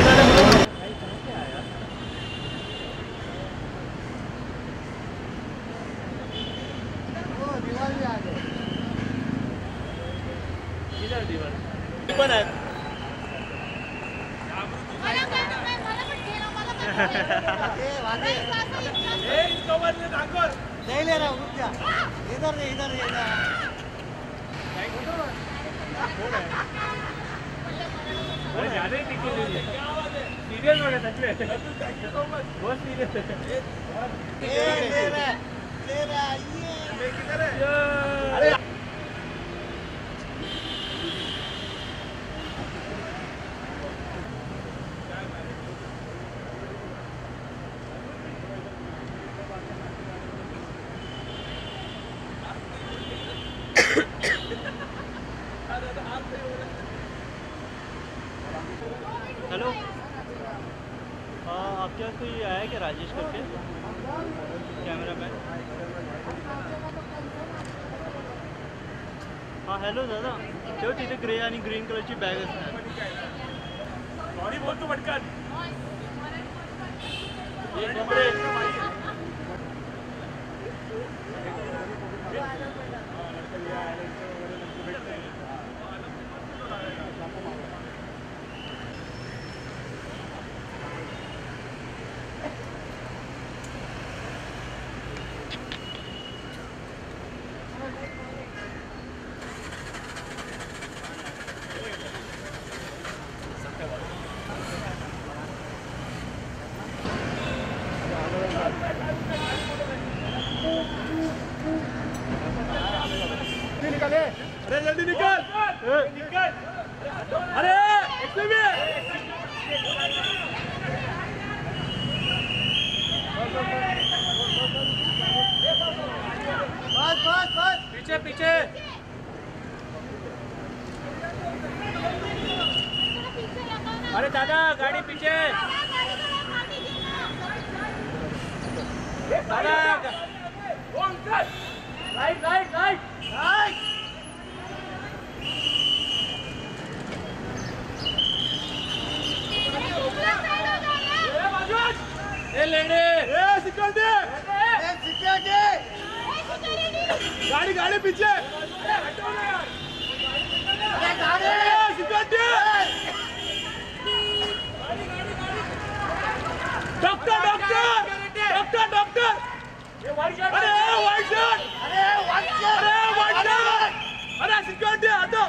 पण आहे नहीं ले रहा हूँ, रुक जा। इधर नहीं, इधर नहीं, इधर। ज़्यादा ही टिके लीजिए। सीरियस हो गया सच में। बहुत सीरियस है। ले रहा ये किधर है? अरे हेलो, आपके पास कोई आया क्या राजेश करके कैमरा मैन? हाँ हेलो दादा, तेव्हा तिथे ग्रे आणि ग्रीन कलरची बॅग असणार. सॉरी बोल तू पटकन. अरे जल्दी निकल निकल. अरे इसमें भी बस बस बस पीछे पीछे. अरे दादा गाड़ी पीछे. दादा राइट राइट राइट राइट. ए लेने ए सिक्योरिटी गाड़ी गाड़ी पीछे. अरे गाड़ी security. Doctor doctor doctor doctor. अरे वाइट शर्ट. अरे वाइट शर्ट. अरे वाइट शर्ट. अरे सिक्योरिटी हटो.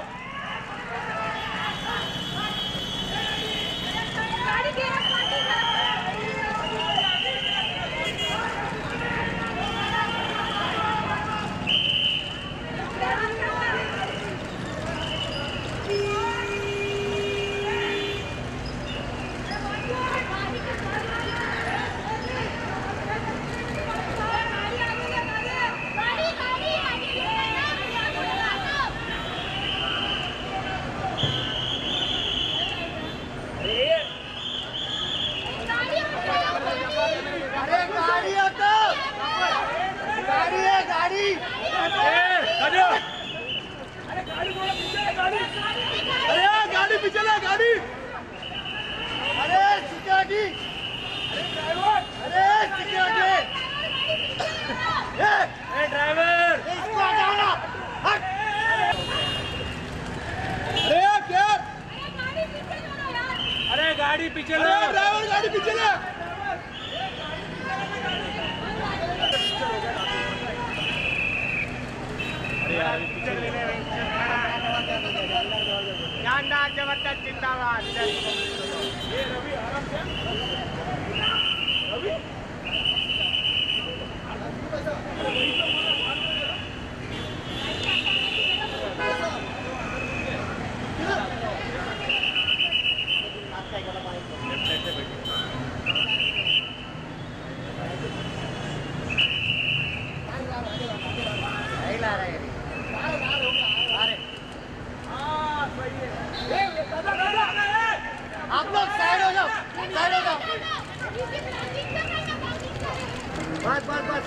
गाड़ी पीछे ला गाड़ी. अरे सिक्योरिटी. अरे ड्राइवर. अरे सिक्योरिटी. ए ड्राइवर. इसको हटाना. हट. अरे क्या. अरे गाड़ी पीछे ला. ड्राइवर गाड़ी पीछे ला. शानदार जबरदस्त जिंदाबाद. ये रवि आराम से. रवि आप लोग साइड हो जाओ, साइड हो जाओ. बस बस बस.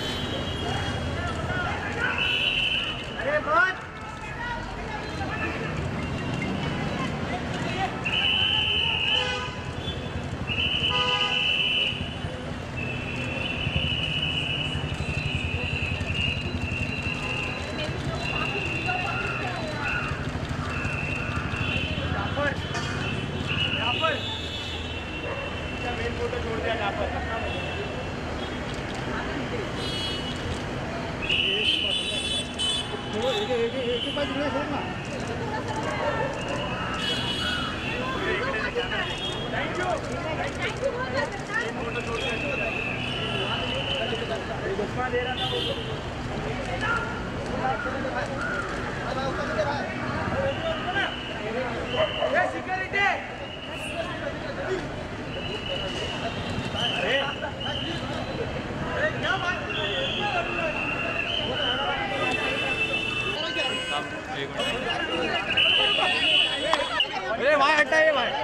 अरे बस. अरे भाई हटा है भाई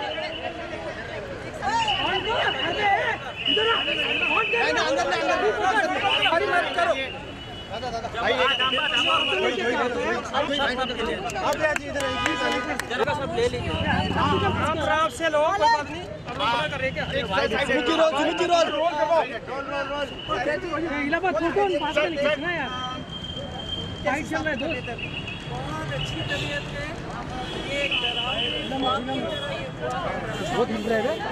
आप से लो कोई बात नहीं कर रहे क्या इलाहाबाद फोटो पास में खींचना यार टाइट चल रहा है दोस्त बहुत अच्छी तबीयत है एक बहुत हिल रहा है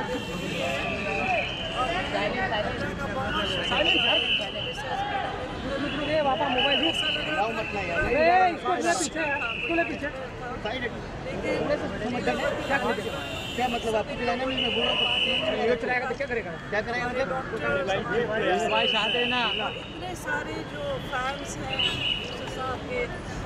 पापा मोबाइल इसको पीछे पीछे क्या मतलब आपको पिलाने में मैं बोला तो चलाएगा तो क्या करेगा भाई साथ है ना इतने सारे जो फैंस हैं